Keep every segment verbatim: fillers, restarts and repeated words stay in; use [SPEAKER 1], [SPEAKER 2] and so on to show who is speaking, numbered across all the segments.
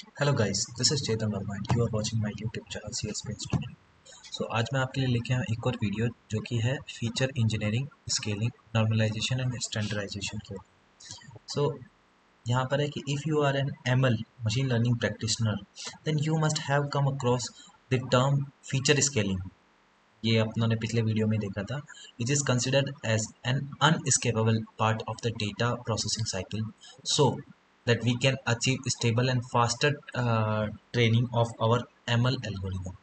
[SPEAKER 1] Hello guys, this is Chetan Verma and you are watching my YouTube channel C S P studio. So आज मैं आपके लिए लेके आया एक और वीडियो जो कि है feature engineering, scaling, normalisation and standardisation के। सो यहाँ पर है कि if you are an M L machine learning practitioner then you must have come across the term feature scaling. ये अपनों ने पिछले वीडियो में देखा था। It is considered as an inescapable part of the data processing cycle so that we can achieve stable and faster uh, training of our M L algorithm।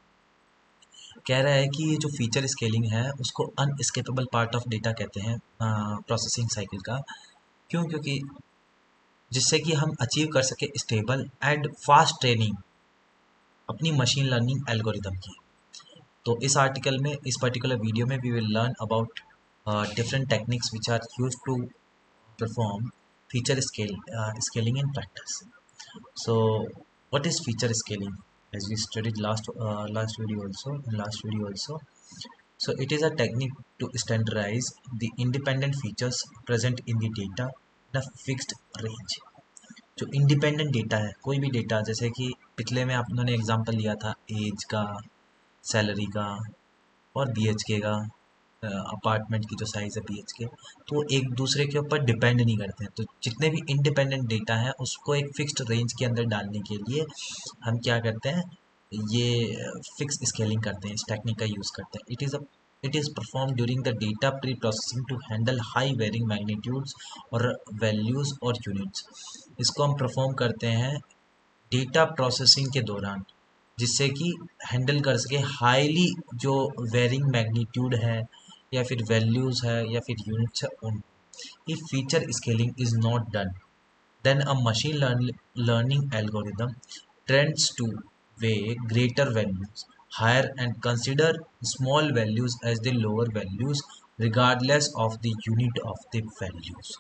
[SPEAKER 1] कह रहा है कि ये जो फीचर स्केलिंग है उसको अनस्केपेबल पार्ट ऑफ डेटा कहते हैं प्रोसेसिंग uh, साइकिल का। क्यों? क्योंकि जिससे कि हम अचीव कर सके स्टेबल एंड फास्ट ट्रेनिंग अपनी मशीन लर्निंग एल्गोरिदम की। तो इस आर्टिकल में, इस पर्टिकुलर वीडियो में we will learn about different techniques which are use to perform feature scale uh, scaling in practice. So what is feature scaling? As we studied last uh, last video also in last video also so it is a technique to standardize the independent features present in the data in a fixed range। जो independent data है, कोई भी data, जैसे कि पिछले में आप उन्होंने एग्जांपल लिया था एज का, सैलरी का और बी एच के का, अपार्टमेंट की जो साइज़ है बी एच के, तो वो एक दूसरे के ऊपर डिपेंड नहीं करते हैं। तो जितने भी इंडिपेंडेंट डेटा है उसको एक फिक्स्ड रेंज के अंदर डालने के लिए हम क्या करते हैं, ये फिक्स स्केलिंग करते हैं, इस टेक्निक का यूज़ करते हैं। It is a it is perform during the data pre processing to handle high varying magnitudes और वैल्यूज़ और यूनिट्स। इसको हम परफॉर्म करते हैं डेटा प्रोसेसिंग के दौरान, जिससे कि हैंडल कर सके हाईली जो वेरिंग मैग्नीट्यूड है या फिर वैल्यूज़ है या फिर यूनिट्स है उन। If feature scaling is not done then a machine learn, learning algorithm tends to weigh greater values higher and consider small values as the lower values regardless of the unit of the values।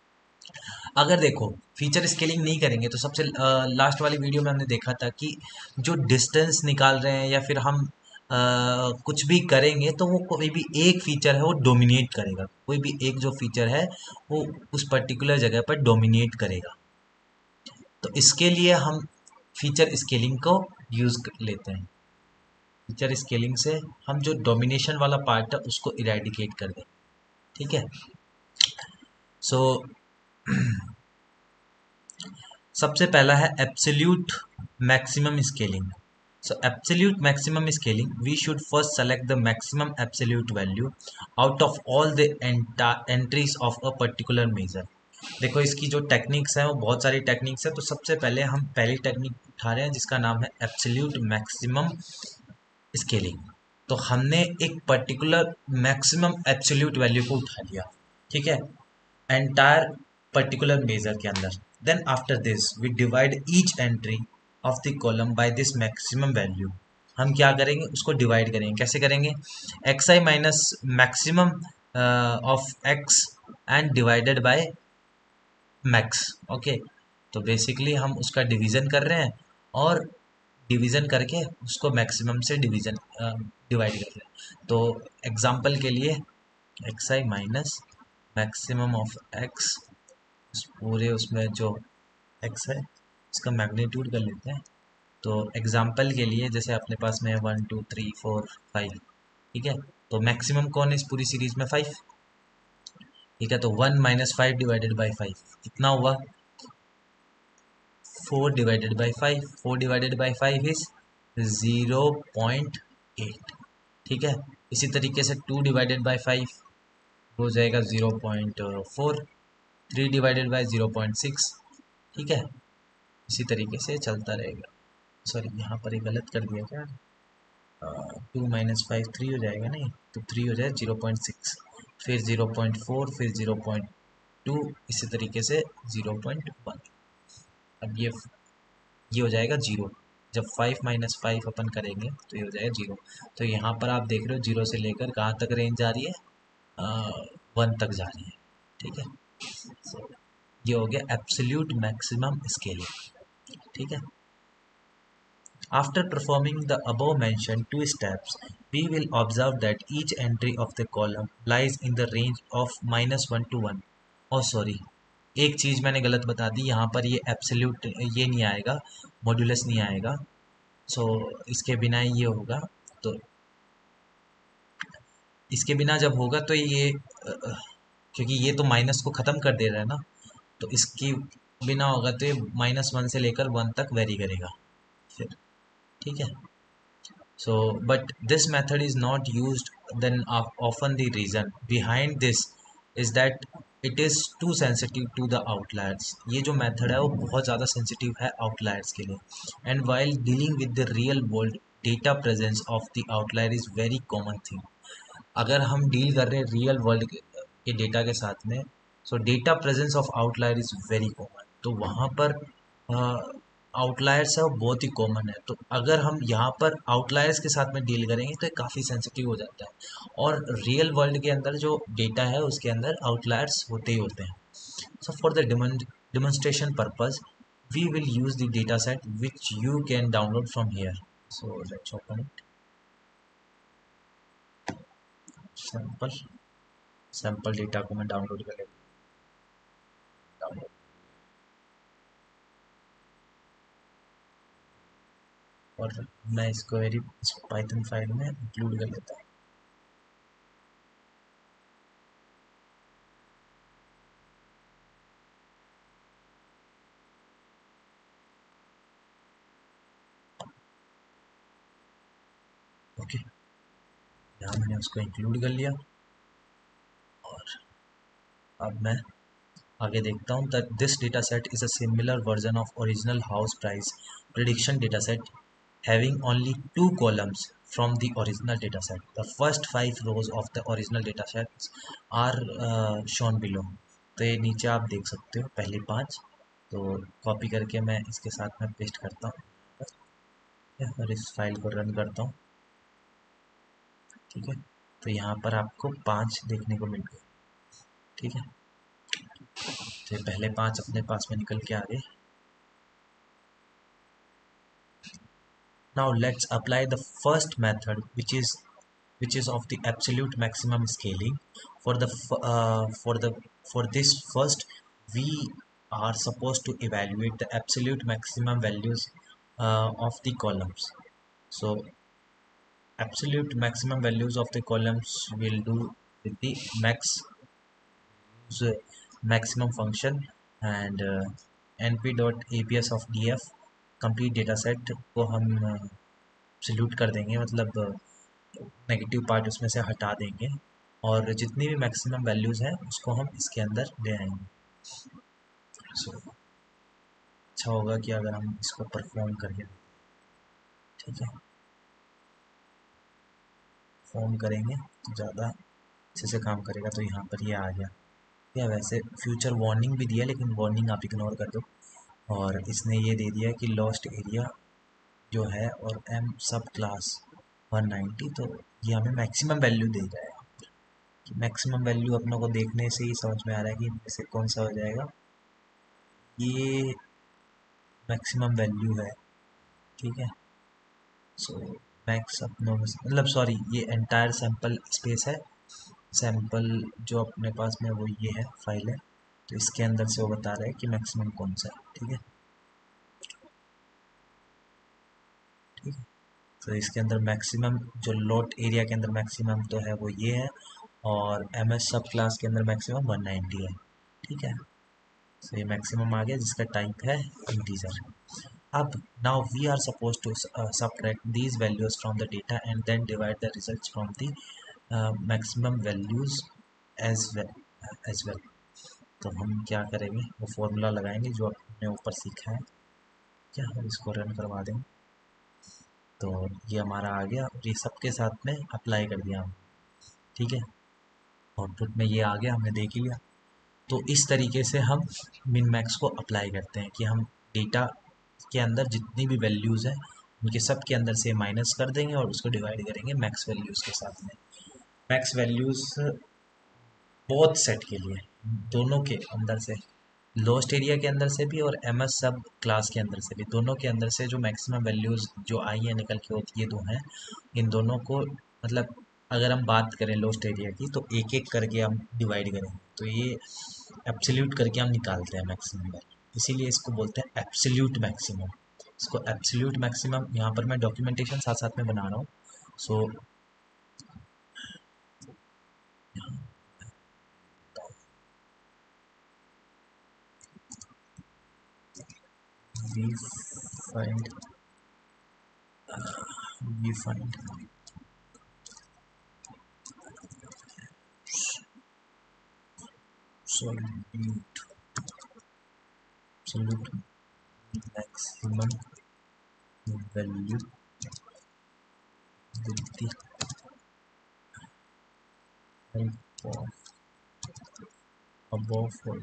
[SPEAKER 1] अगर देखो feature scaling नहीं करेंगे तो सबसे last वाली video में हमने देखा था कि जो डिस्टेंस निकाल रहे हैं या फिर हम Uh, कुछ भी करेंगे तो वो कोई भी एक फीचर है वो डोमिनेट करेगा, कोई भी एक जो फीचर है वो उस पर्टिकुलर जगह पर डोमिनेट करेगा। तो इसके लिए हम फीचर स्केलिंग को यूज़ लेते हैं। फीचर स्केलिंग से हम जो डोमिनेशन वाला पार्ट है उसको इरेडिकेट कर दें। ठीक है। सो so, सबसे पहला है absolute maximum scaling. So absolute maximum scaling, we should first select the maximum absolute value out of all the entries of a particular measure। देखो इसकी जो टेक्निक्स हैं वो बहुत सारी टेक्निक्स हैं। तो सबसे पहले हम पहली टेक्निक उठा रहे हैं जिसका नाम है एब्सोल्यूट मैक्सिमम स्केलिंग। तो हमने एक पर्टिकुलर मैक्सिमम एब्सोल्यूट वैल्यू को उठा लिया, ठीक है, एंटायर पर्टिकुलर मेजर के अंदर। Then after this we divide each entry of the column by this maximum value. हम क्या करेंगे, उसको डिवाइड करेंगे। कैसे करेंगे? X i minus maximum of x and divided by max. Okay, तो बेसिकली हम उसका डिवीज़न कर रहे हैं और डिवीज़न करके उसको मैक्सिमम से डिवीज़न डिवाइड कर रहे हैं। तो एग्जांपल के लिए x i minus maximum of x, पूरे उसमें जो एक्स है इसका मैग्नीट्यूड कर लेते हैं। तो एग्जांपल के लिए जैसे अपने पास में one two three four five, ठीक है, तो मैक्सिमम कौन है इस पूरी सीरीज में? फाइव। ठीक है, तो one minus five divided by five कितना हुआ? Four divided by five. Four divided by five is zero point eight. ठीक है, इसी तरीके से टू डिवाइडेड बाई फाइव हो जाएगा zero point four. Three divided by zero point six. ठीक है, इसी तरीके से चलता रहेगा। सॉरी, यहाँ पर एक गलत कर दिया क्या? टू माइनस फाइव थ्री हो जाएगा, नहीं तो थ्री हो जाए ज़ीरो पॉइंट सिक्स, फिर ज़ीरो पॉइंट फोर, फिर ज़ीरो पॉइंट टू, इसी तरीके से ज़ीरो पॉइंट वन। अब ये ये हो जाएगा जीरो। जब फाइव माइनस फाइव अपन करेंगे तो ये हो जाएगा जीरो। तो यहाँ पर आप देख रहे हो जीरो से लेकर कहाँ तक रेंज जा रही है? वन तक जा रही है। ठीक है, so, ये हो गया एब्सोल्यूट मैक्सिमम स्केलिंग। ठीक है, after performing the above mentioned two steps we will observe that each entry of the column lies in the range of minus one to वन। और सॉरी, एक चीज़ मैंने गलत बता दी, यहाँ पर ये एब्सोल्यूट ये नहीं आएगा, मॉड्यूलस नहीं आएगा। सो इसके बिना ये होगा, तो इसके बिना जब होगा तो ये अ, अ, क्योंकि ये तो माइनस को ख़त्म कर दे रहा है ना, तो इसकी बिना होगा तो ये माइनस वन से लेकर वन तक वेरी करेगा फिर। ठीक है। So but this method is not used then of- often. The reason behind this is that it is too sensitive to the outliers. ये जो मेथड है वो बहुत ज़्यादा सेंसिटिव है आउटलायर्स के लिए। And while dealing with the real world data presence of the outlier is very common thing. अगर हम डील कर रहे हैं रियल वर्ल्ड के डेटा के साथ में, so data presence of outlier is very common, तो वहाँ पर आउटलायर्स है वो बहुत ही कॉमन है। तो अगर हम यहाँ पर आउटलायर्स के साथ में डील करेंगे तो ये काफ़ी सेंसिटिव हो जाता है, और रियल वर्ल्ड के अंदर जो डेटा है उसके अंदर आउटलायर्स होते ही होते हैं। So for the demonstration purpose we will use the data set which you can download from here. So let's open it. Sample sample data को मैं डाउनलोड कर लेता हूँ, और मैं इसको मेरी पाइथन फाइल में इंक्लूड कर लेता हूँ। ओके, यहाँ मैंने उसको इंक्लूड कर लिया, और अब मैं आगे देखता हूँ। That this data set is a similar version of original house price prediction data set having only two columns from the original data set. The first five rows of the original data sets are uh, shown below. तो ये नीचे आप देख सकते हो पहली पांच, तो कॉपी करके मैं इसके साथ में पेस्ट करता हूँ और इस फाइल को रन करता हूँ। ठीक है, तो यहाँ पर आपको पांच देखने को मिल गए। ठीक है, तो ये पहले पांच अपने पास में निकल के आ गए। Now let's apply the first method, which is which is of the absolute maximum scaling. For the uh, for the for this first, we are supposed to evaluate the absolute maximum values uh, of the columns. So absolute maximum values of the columns will do with the max uh, maximum function, and uh, np.abs of df complete data set को हम salute कर देंगे, मतलब negative part उसमें से हटा देंगे, और जितनी भी मैक्सिमम वैल्यूज़ हैं उसको हम इसके अंदर ले आएंगे। सो so, अच्छा होगा कि अगर हम इसको परफॉर्म करें। ठीक है, परफॉर्म करेंगे तो ज़्यादा अच्छे से काम करेगा। तो यहाँ पर ये आ गया। या वैसे फ्यूचर वार्निंग भी दिया, लेकिन वार्निंग आप इग्नोर कर दो। और इसने ये दे दिया कि लॉस्ट एरिया जो है और एम सब क्लास वन नाइन्टी, तो ये हमें मैक्सिमम वैल्यू दे रहा है। मैक्सिमम वैल्यू अपनों को देखने से ही समझ में आ रहा है कि इनमें से कौन सा हो जाएगा। ये मैक्सिमम वैल्यू है। ठीक है, सो मैक्स अपनों में मतलब सॉरी ये एंटायर सैंपल स्पेस है। सैंपल जो अपने पास में वो ये है फाइल है, तो इसके अंदर से वो बता रहा है कि मैक्सिमम कौन सा है। ठीक है, ठीक है, तो इसके अंदर मैक्सिमम जो लोट एरिया के अंदर मैक्सिमम तो है वो ये है, और एम एस सब क्लास के अंदर मैक्सिमम वन नाइन्टी है। ठीक है, तो ये मैक्सिमम आ गया जिसका टाइप है इंटीजर। अब now we are supposed to uh, subtract these values from the data and then divide the results from the uh, maximum values as well as well। तो हम क्या करेंगे, वो फॉर्मूला लगाएंगे जो आपने ऊपर सीखा है। क्या हम इसको रन करवा देंगे, तो ये हमारा आ गया, और ये सबके साथ में अप्लाई कर दिया हम। ठीक है, आउटपुट में ये आ गया, हमने देख लिया। तो इस तरीके से हम मिन मैक्स को अप्लाई करते हैं कि हम डेटा के अंदर जितनी भी वैल्यूज़ हैं उनके सब के अंदर से माइनस कर देंगे और उसको डिवाइड करेंगे मैक्स वैल्यूज़ के साथ में। मैक्स वैल्यूज़ बोथ सेट के लिए, दोनों के अंदर से, लोस्ट एरिया के अंदर से भी और एम एस सब क्लास के अंदर से भी, दोनों के अंदर से जो मैक्सिमम वैल्यूज़ जो आई हैं निकल के होती ये दो हैं, इन दोनों को मतलब अगर हम बात करें लोस्ट एरिया की तो एक एक करके हम डिवाइड करेंगे, तो ये एब्सोल्यूट करके हम निकालते हैं मैक्सिमम वैल्यू, इसीलिए इसको बोलते हैं एब्सोल्यूट मैक्सिमम। इसको एब्सोल्यूट मैक्सिमम, यहाँ पर मैं डॉक्यूमेंटेशन साथ साथ में बना रहा हूँ। So we find we find absolute absolute maximum value with the help of above all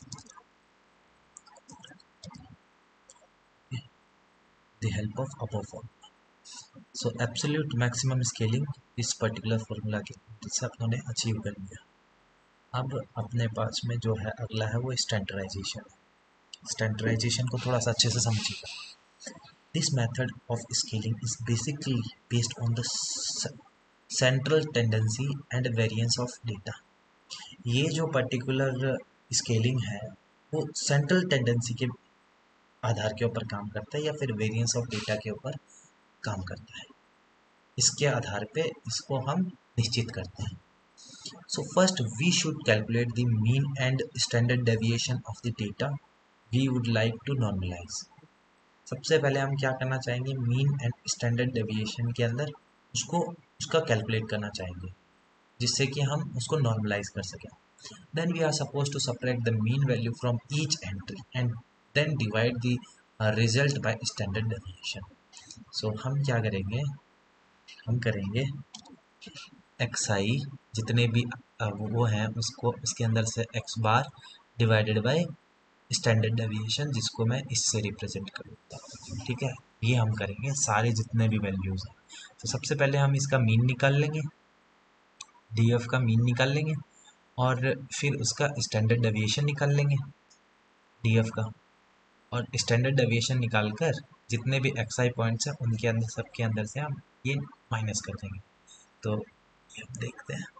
[SPEAKER 1] the help of above all so absolute maximum scaling इस पर्टिकुलर फॉर्मूला के जिससे अपनों ने अचीव कर लिया। अब अपने पास में जो है अगला है वो स्टैंडर्डाइजेशन। स्टैंडर्डाइजेशन को थोड़ा सा अच्छे से समझिएगा। This method of scaling is basically based on the central tendency and variance of data. ये जो पर्टिकुलर स्केलिंग है वो सेंट्रल टेंडेंसी के आधार के ऊपर काम करता है या फिर वेरिएंस ऑफ डेटा के ऊपर काम करता है। इसके आधार पे इसको हम निश्चित करते हैं। So first we should calculate the mean and standard deviation of the data we would like to normalize। सबसे पहले हम क्या करना चाहेंगे, मीन एंड स्टैंडर्ड डेविएशन के अंदर उसको उसका कैलकुलेट करना चाहेंगे जिससे कि हम उसको नॉर्मलाइज कर सकें। Then we are suppose to separate the mean value from each entry and then divide the result by standard deviation. So हम क्या करेंगे, हम करेंगे एक्स आई जितने भी वो हैं उसको उसके अंदर से x bar divided by standard deviation जिसको मैं इससे रिप्रेजेंट करूँगा। ठीक है, ये हम करेंगे सारे जितने भी वैल्यूज़ हैं। तो सबसे पहले हम इसका मीन निकाल लेंगे, डी एफ का मीन निकाल लेंगे और फिर उसका स्टैंडर्ड डेविएशन निकाल लेंगे डी एफ का, और स्टैंडर्ड डेविएशन निकाल कर जितने भी एक्स आई पॉइंट्स हैं उनके अंदर सबके अंदर से हम ये माइनस कर देंगे। तो ये हम देखते हैं।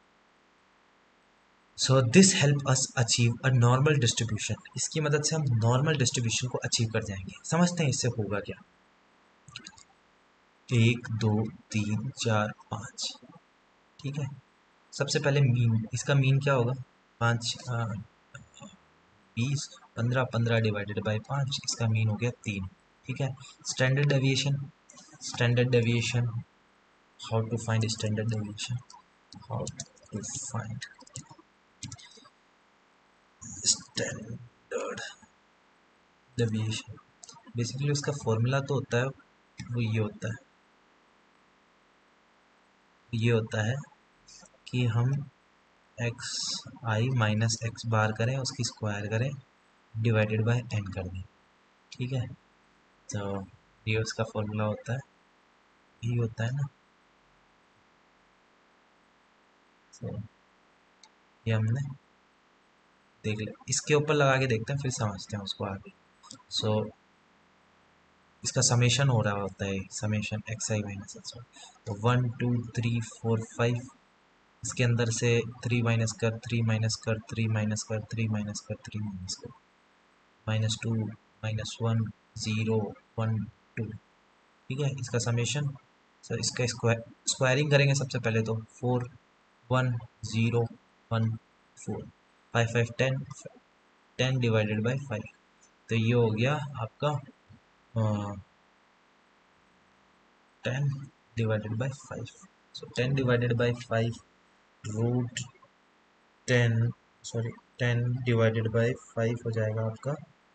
[SPEAKER 1] So this help us achieve a normal distribution. इसकी मदद से हम नॉर्मल डिस्ट्रीब्यूशन को अचीव कर जाएंगे। समझते हैं इससे होगा क्या। एक दो तीन चार पाँच, ठीक है। सबसे पहले मीन, इसका मीन क्या होगा, पाँच बीस पंद्रह, पंद्रह डिवाइडेड बाई पाँच, इसका मीन हो गया तीन। ठीक है। Standard deviation, standard deviation how to find standard deviation, how to find standard deviation. Basically उसका फॉर्मूला तो होता है वो ये होता है ये होता है कि हम x i minus x bar करें, उसकी स्क्वायर करें, डिवाइडेड बाय एन कर दें। ठीक है, तो ये उसका फॉर्मूला होता है, ये होता है ना। तो ये हमने देख लिया, इसके ऊपर लगा के देखते हैं फिर समझते हैं उसको आगे। सो so, इसका समेशन हो रहा होता है, summation x i minus x y. तो one two three four five, इसके अंदर से थ्री माइनस कर, थ्री माइनस कर, थ्री माइनस कर, थ्री माइनस कर, थ्री माइनस कर, minus two, minus one, zero, one, two. ठीक है, इसका समेशन। सर इसका स्क्वायर स्क्वायरिंग करेंगे सबसे पहले तो four, one, zero, one, four, five, five, ten, ten divided by five. तो ये हो गया आपका ten divided by five. So ten divided by five root ten, sorry ten divided by five हो जाएगा आपका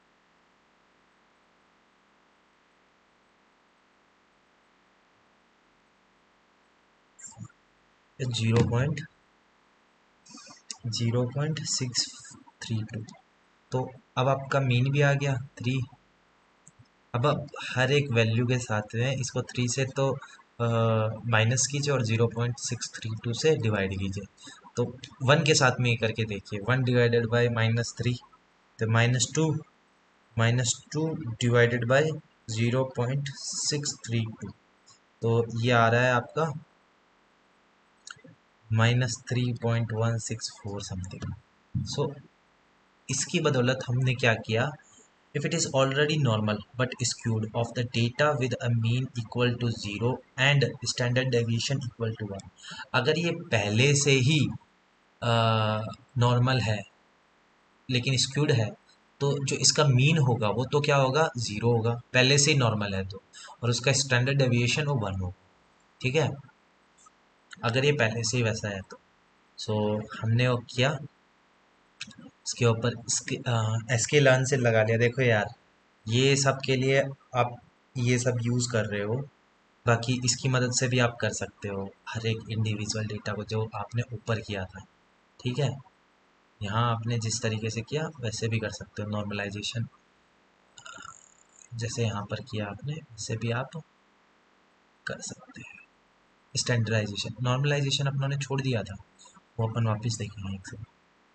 [SPEAKER 1] zero point zero point six three two. तो अब आपका मीन भी आ गया थ्री। अब अब हर एक वैल्यू के साथ में इसको थ्री से तो माइनस कीजिए और zero point six three two से डिवाइड कीजिए। तो वन के साथ में ये करके देखिए, one divided by minus three तो minus two, minus two divided by zero point six three two, तो ये आ रहा है आपका minus three point one six four something. So इसकी बदौलत हमने क्या किया, if it is already normal but skewed of the data with a mean equal to zero and standard deviation equal to one. अगर ये पहले से ही नॉर्मल है लेकिन स्क्यूड है तो जो इसका मीन होगा वो तो क्या होगा, ज़ीरो होगा, पहले से ही नॉर्मल है तो, और उसका स्टैंडर्ड डेविएशन वो वन होगा। ठीक है, अगर ये पहले से ही वैसा है तो। सो so, हमने वो किया, इसके ऊपर इसके एसके लर्न से लगा लिया। देखो यार, ये सब के लिए आप ये सब यूज़ कर रहे हो, बाकी इसकी मदद से भी आप कर सकते हो हर एक इंडिविजुअल डेटा को जो आपने ऊपर किया था। ठीक है, यहाँ आपने जिस तरीके से किया वैसे भी कर सकते हो। नॉर्मलाइजेशन जैसे यहाँ पर किया आपने वैसे भी आप कर सकते हैं। स्टैंडर्डाइजेशन, नॉर्मलाइजेशन अपनों छोड़ दिया था, वो अपन वापस देखेंगे एक से।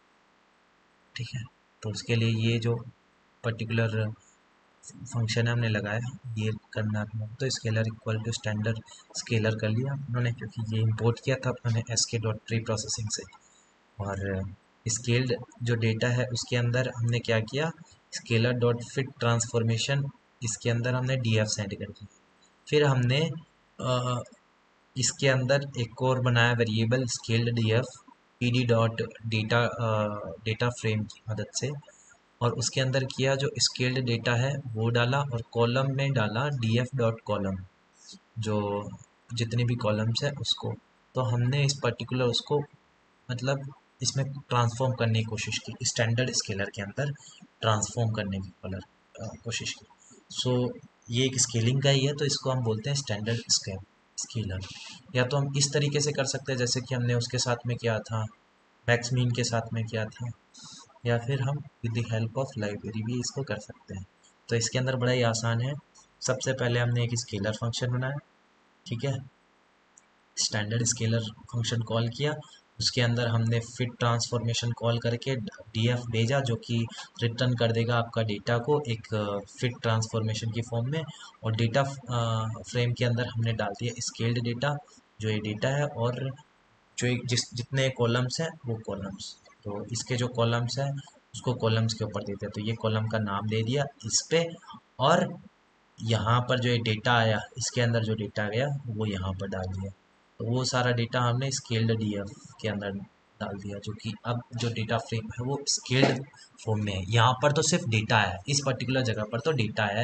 [SPEAKER 1] ठीक है, तो उसके लिए ये जो पर्टिकुलर फंक्शन है हमने लगाया, ये करना अपना तो scaler equal to standard scaler कर लिया उन्होंने, क्योंकि ये इंपोर्ट किया था उन्होंने एस के डॉट प्री प्रोसेसिंग से। और स्केल्ड जो डेटा है उसके अंदर हमने क्या किया, स्केलर डॉट फिट ट्रांसफॉर्मेशन, इसके अंदर हमने डी एफ सेंड कर दिया। फिर हमने आ, इसके अंदर एक और बनाया variable scaled d f p d dot data data frame की मदद से, और उसके अंदर किया जो स्केल्ड डेटा है वो डाला, और कॉलम में डाला डी एफ डॉट कॉलम, जो जितने भी कॉलम्स है उसको। तो हमने इस पर्टिकुलर उसको मतलब इसमें ट्रांसफॉर्म करने की कोशिश की, स्टैंडर्ड स्केलर के अंदर ट्रांसफॉर्म करने की कलर कोशिश की। सो so, ये एक स्केलिंग का ही है, तो इसको हम बोलते हैं स्टैंडर्ड स्केल स्केलर। या तो हम इस तरीके से कर सकते हैं जैसे कि हमने उसके साथ में किया था, मैक्स मीन के साथ में किया था, या फिर हम with the help of library भी इसको कर सकते हैं। तो इसके अंदर बड़ा ही आसान है। सबसे पहले हमने एक स्केलर फंक्शन बनाया, ठीक है, स्टैंडर्ड स्केलर फंक्शन कॉल किया, उसके अंदर हमने फिट ट्रांसफॉर्मेशन कॉल करके डीएफ भेजा जो कि रिटर्न कर देगा आपका डेटा को एक फिट ट्रांसफॉर्मेशन की फॉर्म में, और डेटा फ्रेम के अंदर हमने डाल दिया स्केल्ड डेटा, जो ये डेटा है, और जो एक जिस जितने कॉलम्स हैं वो कॉलम्स, तो इसके जो कॉलम्स हैं उसको कॉलम्स के ऊपर देते हैं, तो ये कॉलम का नाम दे दिया इस पे, और यहाँ पर जो ये डेटा आया इसके अंदर जो डेटा गया वो यहाँ पर डाल दिया। तो वो सारा डेटा हमने स्केल्ड डीएफ के अंदर डाल दिया, जो कि अब जो डेटा फ्रेम है वो स्केल्ड फॉर्म में है। यहाँ पर तो सिर्फ डेटा है, इस पर्टिकुलर जगह पर तो डेटा है,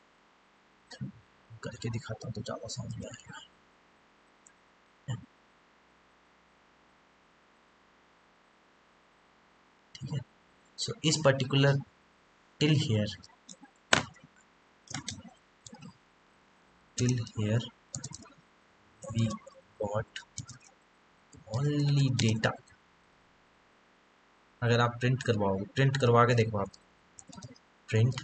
[SPEAKER 1] करके दिखाता हूँ तो ज़्यादा समझ में आएगा। ठीक है, सो इस particular till here till here we got only data. अगर आप प्रिंट करवाओगे, प्रिंट करवा के देखो आप, print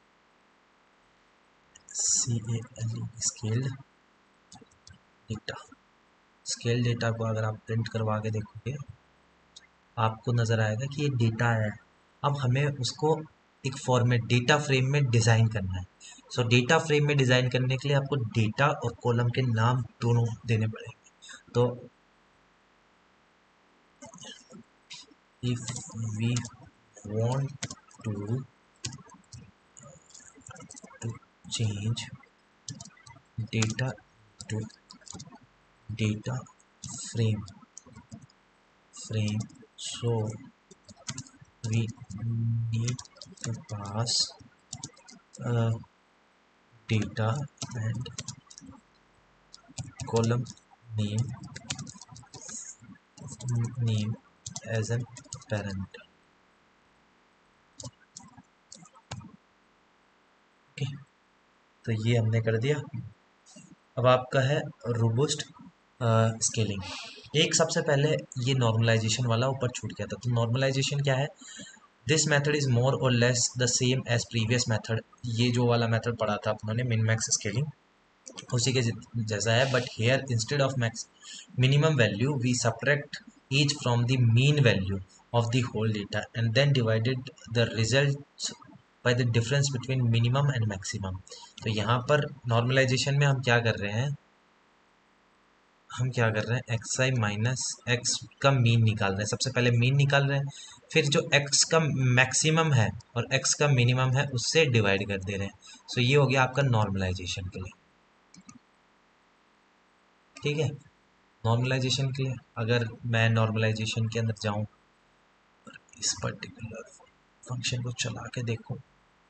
[SPEAKER 1] c a l scaled data, scale data को अगर आप प्रिंट करवा के देखोगे आपको नज़र आएगा कि ये डेटा है। अब हमें उसको एक फॉर्मेट डेटा फ्रेम में डिज़ाइन करना है। सो डेटा फ्रेम में डिज़ाइन करने के लिए आपको डेटा और कॉलम के नाम दोनों देने पड़ेंगे। तो if we want to to change data to data frame frame so we need to pass uh, data and column name name as an parent. Okay okay. तो ये हमने कर दिया। अब आपका है रोबस्ट स्केलिंग। एक सबसे पहले ये नॉर्मलाइजेशन वाला ऊपर छूट गया था, तो नॉर्मलाइजेशन क्या है, दिस मेथड इज मोर और less the same as previous method. ये जो वाला मेथड पढ़ा था अपनों ने मिन मैक्स स्केलिंग उसी के जैसा है, but here instead of max minimum value we subtract each from the mean value of the whole data and then divided the result by the difference between minimum and maximum. तो यहाँ पर normalisation में हम क्या कर रहे हैं, हम क्या कर रहे हैं, एक्स आई माइनस एक्स का मीन निकाल रहे हैं। सबसे पहले मीन निकाल रहे हैं, फिर जो एक्स का मैक्सिमम है और एक्स का मिनिमम है उससे डिवाइड कर दे रहे हैं। सो ये हो गया आपका नॉर्मलाइजेशन के लिए। ठीक है, नॉर्मलाइजेशन के लिए अगर मैं नॉर्मलाइजेशन के अंदर जाऊं, इस पर्टिकुलर फंक्शन को चला के देखूं,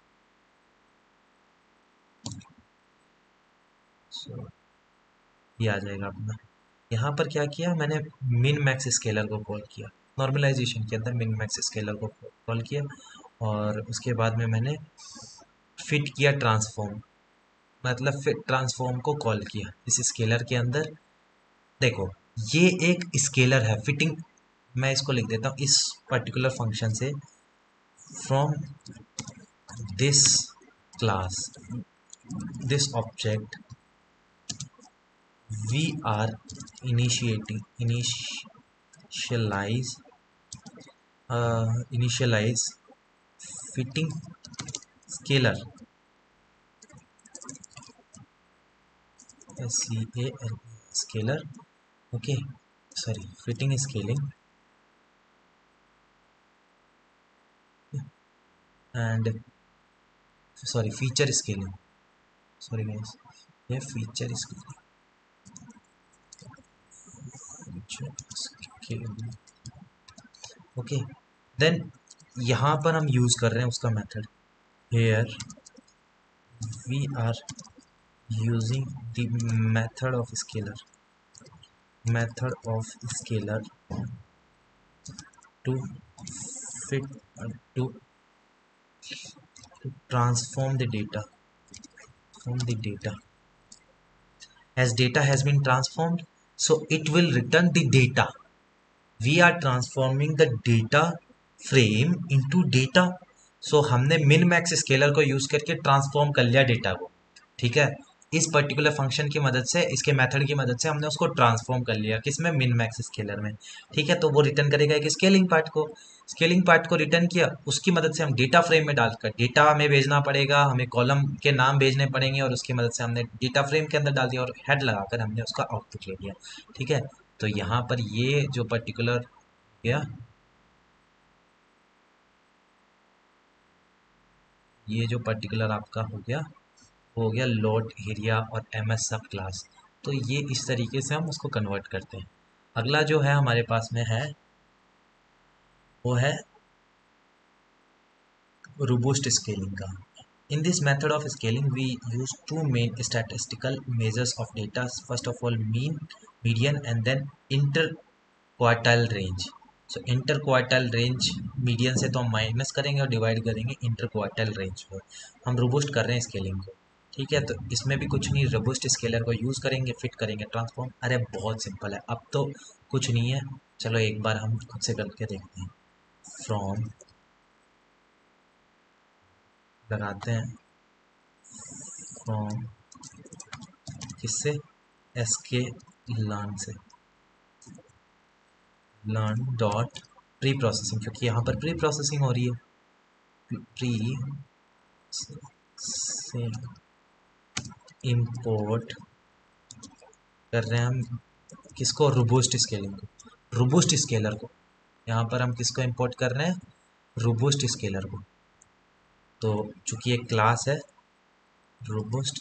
[SPEAKER 1] सो ये आ जाएगा अपना। यहाँ पर क्या किया मैंने, मिन मैक्स स्केलर को कॉल किया, नॉर्मलाइजेशन के अंदर मिन मैक्स स्केलर को कॉल किया, और उसके बाद में मैंने फिट किया ट्रांसफॉर्म, मतलब फिट ट्रांसफॉर्म को कॉल किया इस स्केलर के अंदर। देखो ये एक स्केलर है, फिटिंग, मैं इसको लिख देता हूँ इस पर्टिकुलर फंक्शन से, from this class this object we are initiating initialize uh, initialize fitting scalar S C A L scalar, okay, sorry, fitting scaling and sorry feature scaling, sorry guys, yeah, feature scaling, feature scaling, okay, then यहाँ पर हम use कर रहे हैं उसका method, here we are using the method of scalar method of scalar to fit uh, to, to transform the data from the data. As data has been transformed, so it will return the data. We are transforming the data frame into data. So हमने min max scaler को use करके transform कर लिया data को। ठीक है, इस particular function की मदद से, इसके मेथड की मदद से हमने उसको ट्रांसफॉर्म कर लिया किसमें, मिन मैक्स स्केलर में। ठीक है, तो वो रिटर्न करेगा एक स्केलिंग पार्ट को, स्केलिंग पार्ट को रिटर्न किया, उसकी मदद से हम डेटा फ्रेम में डालकर डेटा हमें भेजना पड़ेगा, हमें कॉलम के नाम भेजने पड़ेंगे, और उसकी मदद से हमने डेटा फ्रेम के अंदर डाल दिया और हेड लगाकर हमने उसका आउटपुट ले लिया। ठीक है, तो यहाँ पर ये जो पर्टिकुलर गया, ये जो पर्टिकुलर आपका हो गया हो गया लोड एरिया और एम एस सब क्लास। तो ये इस तरीके से हम उसको कन्वर्ट करते हैं। अगला जो है हमारे पास में है वो है रोबस्ट स्केलिंग का। In this method of scaling, we use two main statistical measures of data. First of all, mean, median, and then interquartile range. So interquartile range, median से तो हम माइनस करेंगे और डिवाइड करेंगे interquartile range को। हम robust कर रहे हैं स्केलिंग को। ठीक है, तो इसमें भी कुछ नहीं, रोबस्ट स्केलर को यूज़ करेंगे, फिट करेंगे ट्रांसफॉर्म। अरे बहुत सिंपल है, अब तो कुछ नहीं है। चलो एक बार हम खुद से करके देखते हैं। फ्रॉम लगाते हैं, फ्रॉम किससे, एस के लर्न से, लर्न डॉट प्री प्रोसेसिंग, क्योंकि यहाँ पर प्री प्रोसेसिंग हो रही है, प्री से इंपोर्ट कर रहे हैं हम किसको, रोबस्ट स्केलिंग को, रोबस्ट स्केलर को। यहाँ पर हम किसको इंपोर्ट कर रहे हैं, रोबस्ट स्केलर को। तो चूंकि एक क्लास है रोबस्ट,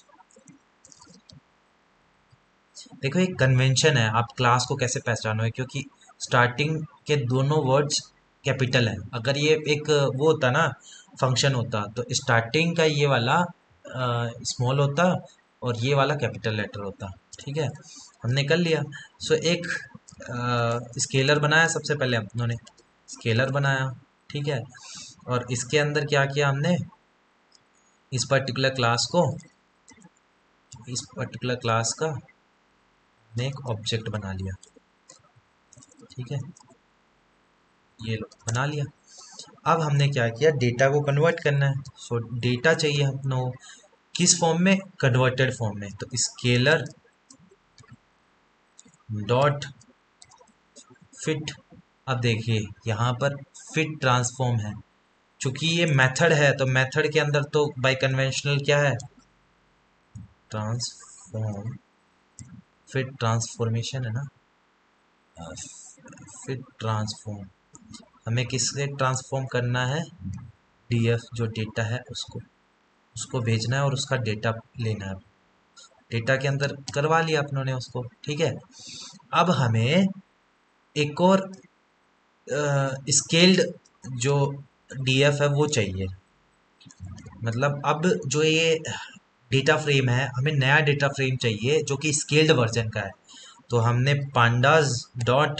[SPEAKER 1] देखो एक कन्वेंशन है, आप क्लास को कैसे पहचानोगे, क्योंकि स्टार्टिंग के दोनों वर्ड्स कैपिटल है। अगर ये एक वो होता ना फंक्शन होता, तो स्टार्टिंग का ये वाला स्मॉल होता और ये वाला कैपिटल लेटर होता। ठीक है, हमने कर लिया। सो एक स्केलर बनाया, सबसे पहले हम उन्होंने स्केलर बनाया। ठीक है, और इसके अंदर क्या किया हमने, इस पर्टिकुलर क्लास को, इस पर्टिकुलर क्लास का ने एक ऑब्जेक्ट बना लिया। ठीक है, ये लो बना लिया। अब हमने क्या किया, डेटा को कन्वर्ट करना है। सो डेटा चाहिए अपनों किस फॉर्म में, कन्वर्टेड फॉर्म में। तो स्केलर डॉट फिट, अब देखिए यहाँ पर फिट ट्रांसफॉर्म है, चूंकि ये मेथड है तो मेथड के अंदर तो बाय कन्वेंशनल क्या है, ट्रांसफॉर्म फिर ट्रांसफॉर्मेशन है ना, फिर ट्रांसफॉर्म, हमें किससे ट्रांसफॉर्म करना है, डीएफ जो डेटा है उसको उसको भेजना है और उसका डेटा लेना है। डेटा के अंदर करवा लिया अपनों ने उसको, ठीक है। अब हमें एक और स्केल्ड जो डीएफ है वो चाहिए। मतलब अब जो ये डेटा फ्रेम है, हमें नया डेटा फ्रेम चाहिए जो कि स्केल्ड वर्जन का है। तो हमने पांडाज डॉट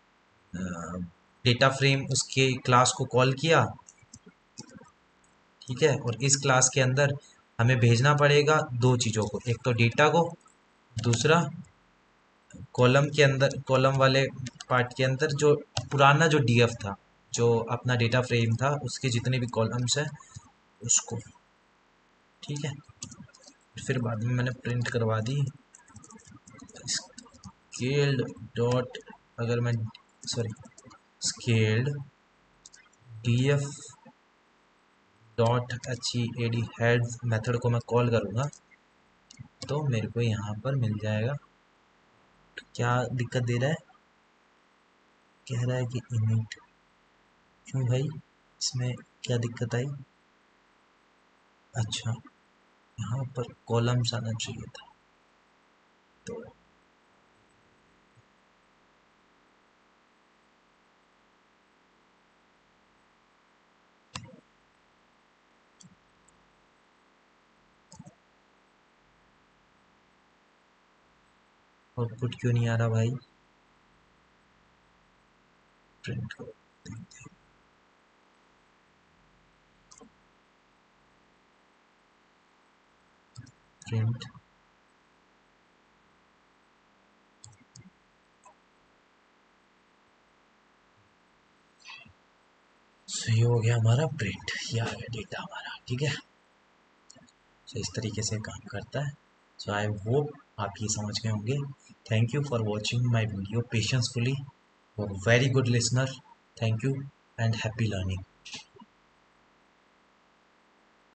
[SPEAKER 1] डेटा फ्रेम उसके क्लास को कॉल किया, ठीक है। और इस क्लास के अंदर हमें भेजना पड़ेगा दो चीज़ों को, एक तो डेटा को, दूसरा कॉलम के अंदर, कॉलम वाले पार्ट के अंदर जो पुराना जो डीएफ था, जो अपना डेटा फ्रेम था, उसके जितने भी कॉलम्स हैं उसको, ठीक है। फिर बाद में मैंने प्रिंट करवा दी स्केल्ड डॉट, अगर मैं sorry scaled DF dot H E A D head method को मैं कॉल करूँगा तो मेरे को यहाँ पर मिल जाएगा। तो क्या दिक्कत दे रहा है, कह रहा है कि इनिट, क्यों भाई इसमें क्या दिक्कत आई? अच्छा, यहाँ पर कॉलम्स आना चाहिए था। तो आउटपुट क्यों नहीं आ रहा भाई? प्रिंट करो, प्रिंट, सही हो गया हमारा प्रिंट, ये आ गया डेटा हमारा, ठीक है। तो इस तरीके से काम करता है। सो आई होप आप ये समझ गए होंगे। Thank you for watching my video patiently, for very good listener, thank you and happy learning.